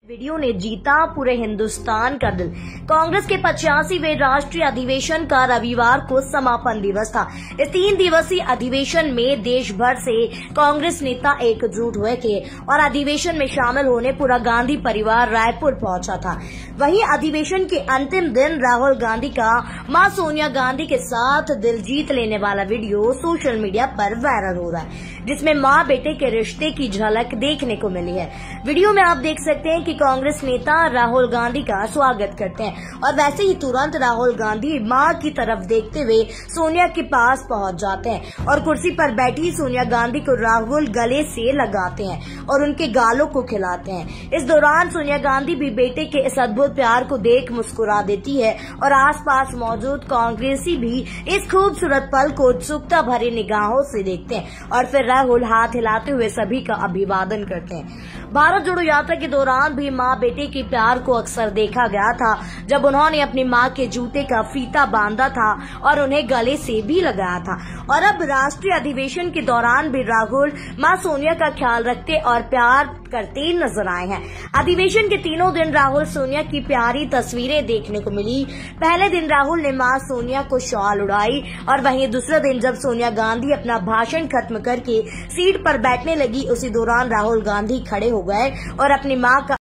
Video ने जीता पूरे हिंदुस्तान का दिल। कांग्रेस के 85वें राष्ट्रीय अधिवेशन का रविवार को समापन दिवस था। इस 3 दिवसीय अधिवेशन में देश भर से कांग्रेस नेता एकजुट हुए थे और अधिवेशन में शामिल होने पूरा गांधी परिवार रायपुर पहुंचा था। वहीं अधिवेशन के अंतिम दिन राहुल गांधी का मां सोनिया गांधी के साथ दिल जीत लेने वाला वीडियो सोशल मीडिया पर वायरल हो रहा है, जिसमें मां बेटे के रिश्ते की झलक देखने को मिली है। वीडियो में आप देख सकते हैं कि कांग्रेस नेता राहुल गांधी का स्वागत करते हैं और वैसे ही तुरंत राहुल गांधी मां की तरफ देखते हुए सोनिया के पास पहुंच जाते हैं और कुर्सी पर बैठी सोनिया गांधी को राहुल गले से लगाते हैं और उनके गालों को खिलाते हैं। इस दौरान सोनिया गांधी भी बेटे के इस अद्भुत प्यार को देख मुस्कुरा देती है और आसपास मौजूद कांग्रेसी भी इस खूबसूरत पल को उत्सुकता भरी निगाहों से देखते हैं और फिर राहुल हाथ हिलाते हुए सभी का अभिवादन करते हैं। भारत जोड़ो यात्रा के दौरान भी मां बेटे के प्यार को अक्सर देखा गया था, जब उन्होंने अपनी मां के जूते का फीता बांधा था और उन्हें गले से भी लगाया था। और अब राष्ट्रीय अधिवेशन के दौरान भी राहुल मां सोनिया का ख्याल रखते और प्यार करते नजर आए हैं। अधिवेशन के तीनों दिन राहुल सोनिया की प्यारी तस्वीरें देखने को मिली। पहले दिन राहुल ने मां सोनिया को शॉल उड़ाई और वहीं दूसरे दिन जब सोनिया गांधी अपना भाषण खत्म करके सीट पर बैठने लगी, उसी दौरान राहुल गांधी खड़े हो गए और अपनी मां का